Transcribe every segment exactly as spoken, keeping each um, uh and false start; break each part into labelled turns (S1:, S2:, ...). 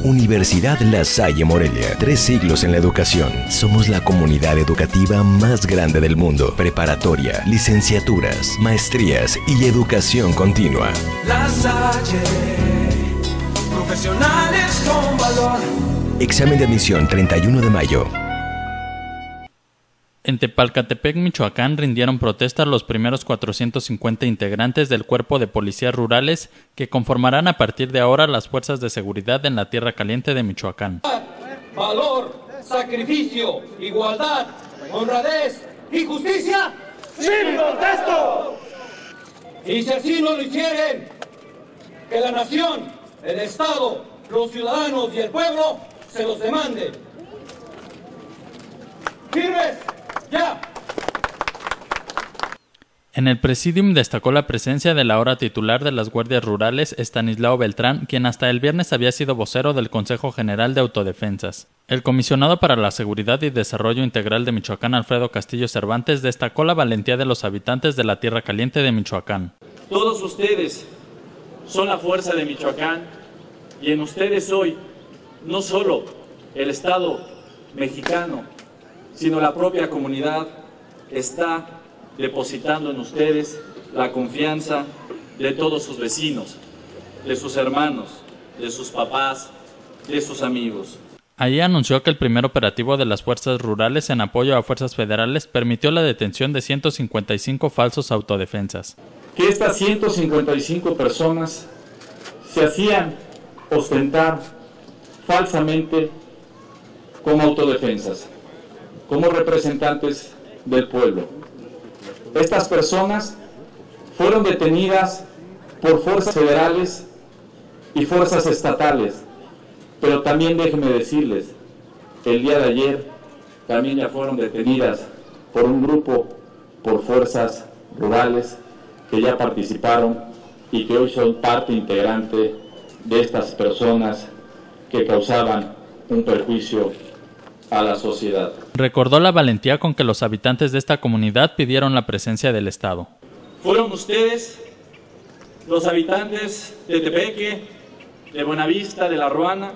S1: Universidad La Salle Morelia. Tres siglos en la educación. Somos la comunidad educativa más grande del mundo. Preparatoria, licenciaturas, maestrías y educación continua.
S2: La Salle, profesionales con valor.
S1: Examen de admisión treinta y uno de mayo.
S3: En Tepalcatepec, Michoacán, rindieron protesta los primeros cuatrocientos cincuenta integrantes del Cuerpo de Policías Rurales que conformarán a partir de ahora las fuerzas de seguridad en la Tierra Caliente de Michoacán.
S4: Valor, sacrificio, igualdad, honradez y justicia. ¡Sin protesto! Y si así no lo hicieren, que la nación, el Estado, los ciudadanos y el pueblo se los demanden. ¡Firmes! ¡Ya!
S3: En el Presidium destacó la presencia de la ahora titular de las Guardias Rurales, Estanislao Beltrán, quien hasta el viernes había sido vocero del Consejo General de Autodefensas. El comisionado para la Seguridad y Desarrollo Integral de Michoacán, Alfredo Castillo Cervantes, destacó la valentía de los habitantes de la Tierra Caliente de Michoacán.
S5: Todos ustedes son la fuerza de Michoacán y en ustedes hoy no solo el Estado mexicano, sino la propia comunidad está depositando en ustedes la confianza de todos sus vecinos, de sus hermanos, de sus papás, de sus amigos.
S3: Allí anunció que el primer operativo de las fuerzas rurales en apoyo a fuerzas federales permitió la detención de ciento cincuenta y cinco falsos autodefensas.
S5: Que estas ciento cincuenta y cinco personas se hacían ostentar falsamente como autodefensas, como representantes del pueblo. Estas personas fueron detenidas por fuerzas federales y fuerzas estatales, pero también déjenme decirles, el día de ayer también ya fueron detenidas por un grupo, por fuerzas rurales que ya participaron y que hoy son parte integrante de estas personas que causaban un perjuicio a la sociedad.
S3: Recordó la valentía con que los habitantes de esta comunidad pidieron la presencia del Estado.
S5: Fueron ustedes, los habitantes de Tepeque, de Buenavista, de La Ruana,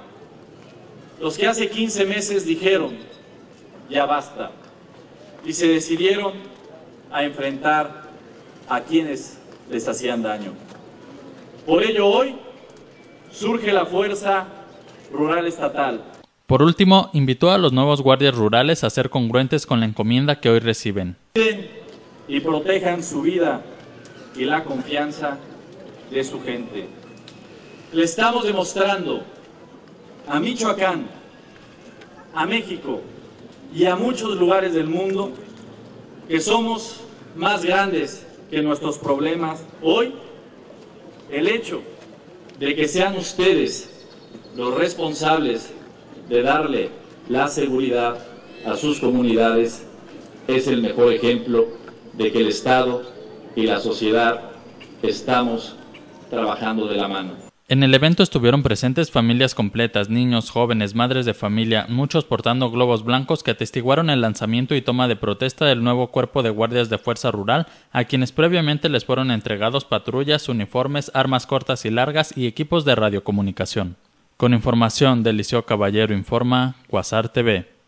S5: los que hace quince meses dijeron, ya basta, y se decidieron a enfrentar a quienes les hacían daño. Por ello hoy surge la Fuerza Rural Estatal.
S3: Por último, invitó a los nuevos guardias rurales a ser congruentes con la encomienda que hoy reciben.
S5: Y protejan su vida y la confianza de su gente. Le estamos demostrando a Michoacán, a México y a muchos lugares del mundo que somos más grandes que nuestros problemas. Hoy, el hecho de que sean ustedes los responsables de darle la seguridad a sus comunidades es el mejor ejemplo de que el Estado y la sociedad estamos trabajando de la mano.
S3: En el evento estuvieron presentes familias completas, niños, jóvenes, madres de familia, muchos portando globos blancos que atestiguaron el lanzamiento y toma de protesta del nuevo cuerpo de guardias de Fuerza Rural, a quienes previamente les fueron entregados patrullas, uniformes, armas cortas y largas y equipos de radiocomunicación. Con información de Liceo Caballero informa Cuasar T V.